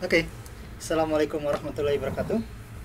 Oke, Assalamualaikum warahmatullahi wabarakatuh.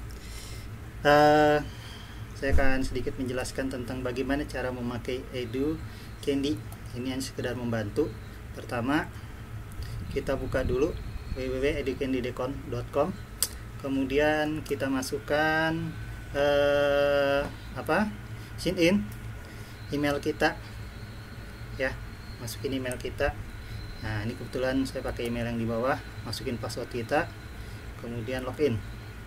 Eh, saya akan sedikit menjelaskan tentang bagaimana cara memakai Edu Candy. Ini yang sekedar membantu. Pertama, kita buka dulu www.educandy.com. Kemudian kita masukkan sign in email kita, ya, masukin email kita. Nah, ini kebetulan saya pakai email yang di bawah, masukin password kita, kemudian login.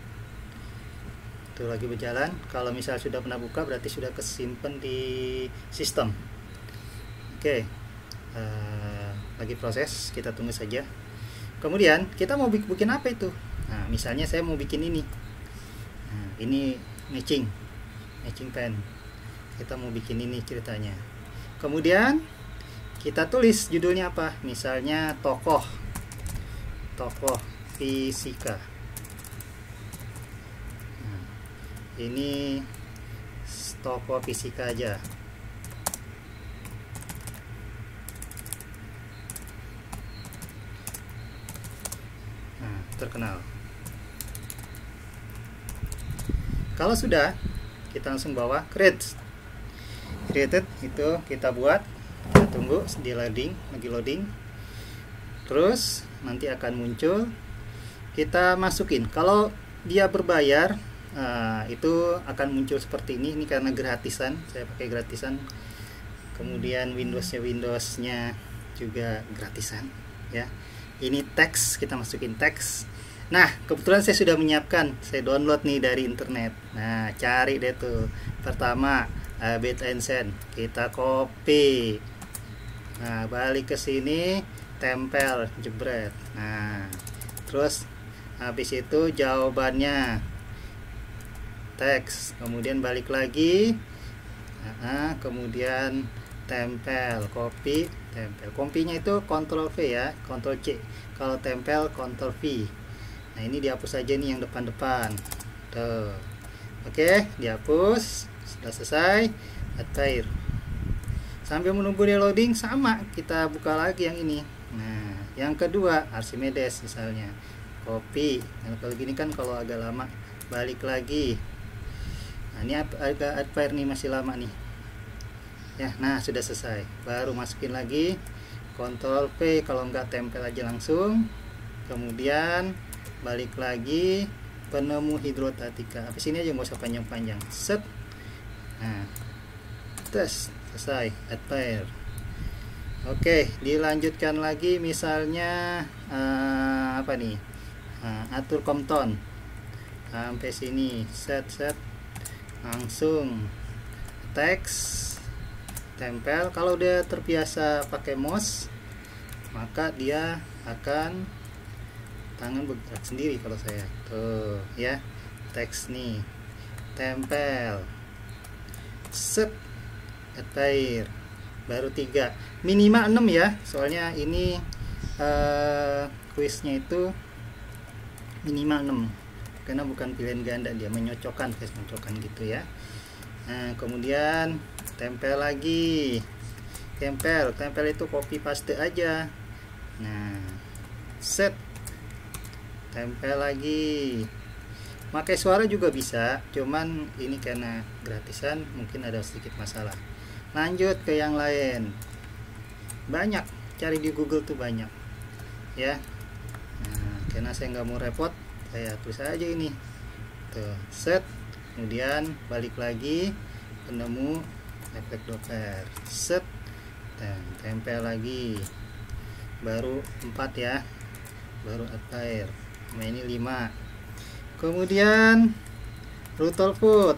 Itu lagi berjalan. Kalau misal sudah pernah buka, berarti sudah kesimpan di sistem. Oke, lagi proses, kita tunggu saja. Kemudian kita mau bikin apa itu? Nah, misalnya saya mau bikin ini. Nah, ini matching pen. Kita mau bikin ini ceritanya. Kemudian kita tulis judulnya apa? Misalnya tokoh fisika. Nah, ini tokoh fisika aja. Nah, terkenal. Kalau sudah, kita langsung bawa created itu kita buat. Kita tunggu di loading, lagi loading. Terus nanti akan muncul, kita masukin. Kalau dia berbayar, itu akan muncul seperti ini. Ini karena gratisan, saya pakai gratisan. Kemudian Windowsnya juga gratisan, ya. Ini teks, kita masukin teks. Nah, kebetulan saya sudah menyiapkan, saya download nih dari internet. Nah, cari deh tuh. Pertama, Bit and Send, kita copy. Nah, balik ke sini, tempel, jebret. Nah, terus habis itu jawabannya teks, kemudian balik lagi. Kemudian tempel, copy, tempel. Copy-nya itu Ctrl V ya, Ctrl C. Kalau tempel Ctrl V. Nah, ini dihapus aja nih yang depan-depan. Tuh. Oke, dihapus. Sudah selesai. Attire. Sambil menunggu dia loading, sama kita buka lagi yang ini. Nah, yang kedua Archimedes misalnya, copy. Nah, kalau gini kan kalau agak lama, balik lagi. Nah, ini agak Adpair nih, masih lama nih. Ya, nah sudah selesai. Baru masukin lagi, Ctrl P kalau nggak tempel aja langsung. Kemudian balik lagi, penemu hidrostatika. Habis ini aja nggak usah panjang-panjang. Set. Nah, tes. Selesai, Adpair. Oke, dilanjutkan lagi misalnya apa nih? Atur Compton. Sampai sini, set. Langsung teks, tempel. Kalau dia terbiasa pakai mouse, maka dia akan tangan bergerak sendiri. Kalau saya tuh ya, teks nih, tempel, set, Adpair. Baru 3, minimal 6 ya, soalnya ini kuisnya itu minimal 6 karena bukan pilihan ganda, dia menyocokkan gitu ya. Nah, kemudian tempel lagi, tempel itu copy paste aja. Nah, set, tempel lagi. Pakai suara juga bisa, cuman ini karena gratisan mungkin ada sedikit masalah. Lanjut ke yang lain, banyak, cari di Google tuh banyak ya. Nah, karena saya nggak mau repot, saya tulis aja ini tuh, set. Kemudian balik lagi, penemu efek Doppler, set, dan tempel lagi. Baru 4 ya, baru Adpair. Nah, ini 5. Kemudian Rutherford,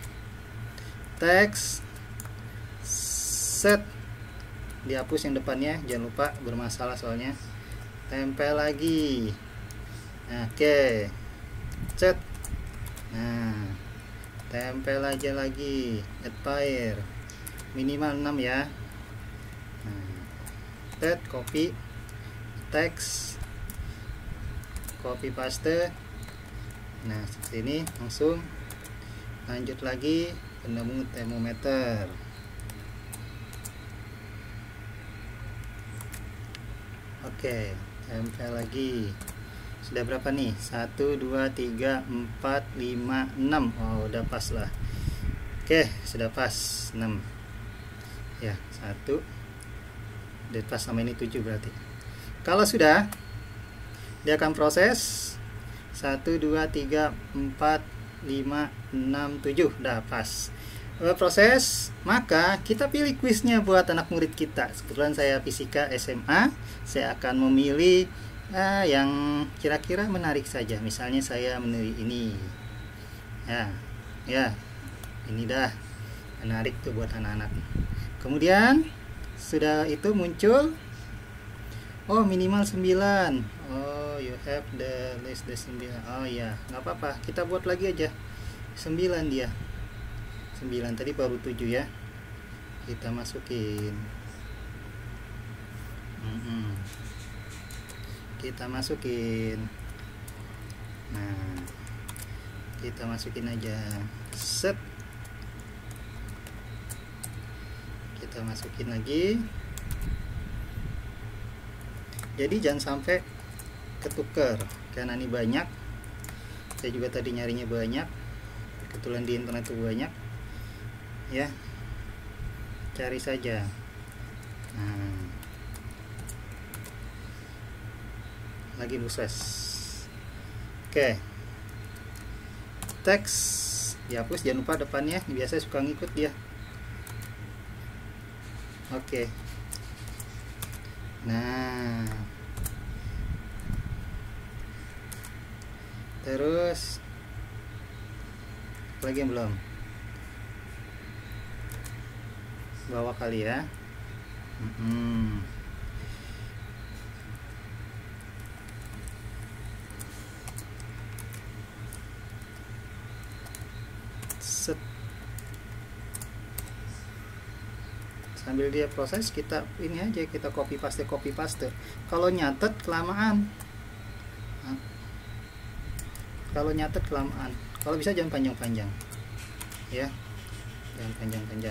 teks, set, dihapus yang depannya, jangan lupa, bermasalah soalnya. Tempel lagi. Oke, set. Nah, tempel aja lagi, Adpair. Minimal 6 ya. Nah, set, copy, teks, copy paste. Nah, seperti ini. Langsung lanjut lagi, penemu termometer. Oke, tempel lagi. Sudah berapa nih? 1, 2, 3, 4, 5, 6. Oh, udah pas lah. Oke, sudah pas 6. Ya, 1. Udah pas sama ini 7 berarti. Kalau sudah, dia akan proses 1, 2, 3, 4, 5, 6, 7. Udah pas. Proses, maka kita pilih kuisnya buat anak murid kita. Kebetulan saya fisika SMA, saya akan memilih yang kira-kira menarik saja. Misalnya saya memilih ini. Ya, ini dah menarik tuh buat anak-anak. Kemudian sudah itu muncul, oh minimal 9. Oh, you have the list the 9. Oh ya, nggak apa-apa, kita buat lagi aja 9 dia. 9 tadi baru 7 ya, kita masukin. Kita masukin. Nah, kita masukin aja. Set. Kita masukin lagi. Jadi jangan sampai ketuker, karena ini banyak. Saya juga tadi nyarinya banyak. Kebetulan di internet itu banyak. Ya, cari saja. Nah, lagi proses. Oke, teks dihapus, jangan lupa depannya, biasa suka ngikut dia. Oke, nah terus lagi yang belum bawah kali ya. Set. Sambil dia proses, kita ini aja, kita copy paste. Kalau nyatet kelamaan, kalau bisa jangan panjang-panjang ya, jangan panjang-panjang.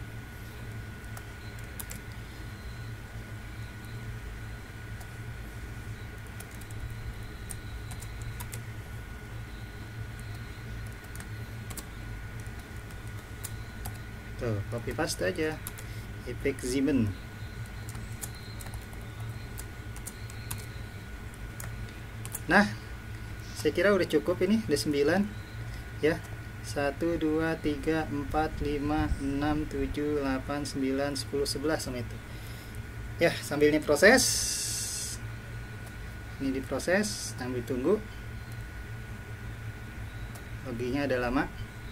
Tuh, copy paste aja. Efek Zeeman. Nah, saya kira udah cukup ini, udah 9 ya. 1, 2, 3, 4, 5, 6, 7, 8, 9, 10, 11 sama itu. Ya, sambil ini proses. Ini diproses, sambil tunggu. Loginya ada lama.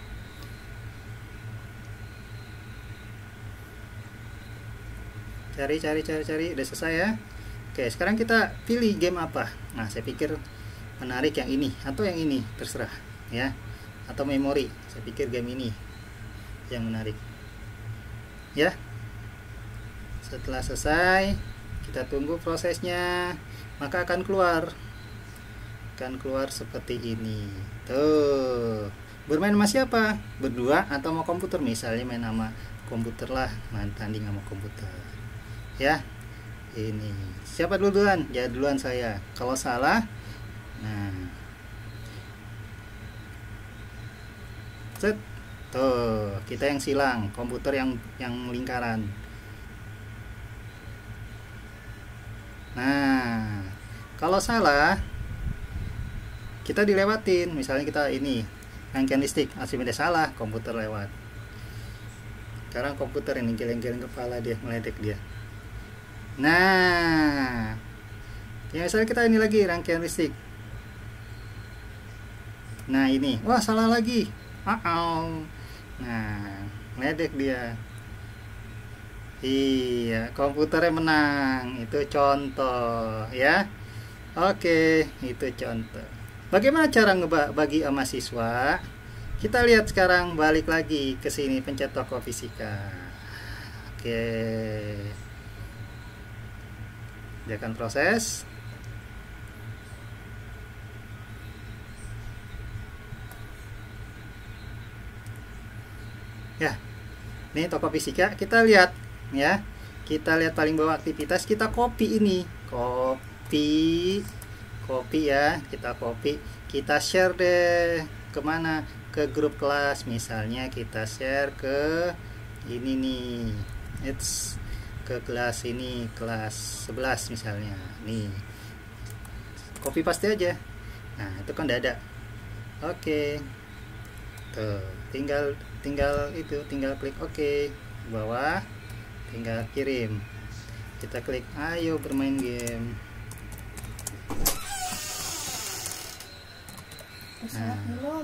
Cari, udah selesai ya. Oke, sekarang kita pilih game apa. Nah, saya pikir menarik yang ini atau yang ini, terserah ya. Atau memori, saya pikir game ini yang menarik ya. Setelah selesai, kita tunggu prosesnya, maka akan keluar seperti ini. Tuh, bermain sama siapa? Berdua atau mau komputer? Misalnya main sama komputer lah, main tanding sama komputer ya. Ini siapa duluan? Ya duluan saya. Kalau salah, nah set. Tuh, kita yang silang, komputer yang lingkaran. Nah, kalau salah kita dilewatin. Misalnya kita ini rangkaian listrik, Archimedes salah, komputer lewat. Sekarang komputer ini geleng-geleng kepala dia, meledek dia. Nah, ya misalnya kita ini lagi rangkaian listrik. Nah ini, wah salah lagi. Nah, meledek dia. Iya, komputernya menang. Itu contoh ya. Oke, itu contoh. Bagaimana cara ngebagi sama siswa? Kita lihat sekarang, balik lagi ke sini, pencet toko fisika. Oke. Dia akan proses. Ya, ini toko fisika, kita lihat ya. Kita lihat paling bawah aktivitas, kita copy ini. copy ya, kita copy, kita share deh kemana, ke grup kelas. Misalnya kita share ke ini nih, it's ke kelas ini, kelas 11 misalnya nih, copy paste aja. Nah itu kan udah ada. Oke, tuh tinggal klik oke bawah, tinggal kirim, kita klik ayo bermain game. Nah,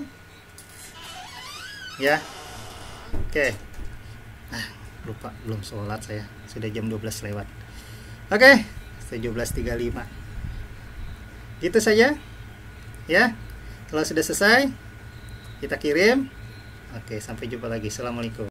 ya oke. Lupa belum sholat saya, sudah jam 12 lewat. Oke, 17.35 gitu saja ya. Kalau sudah selesai kita kirim. Oke, sampai jumpa lagi. Assalamualaikum.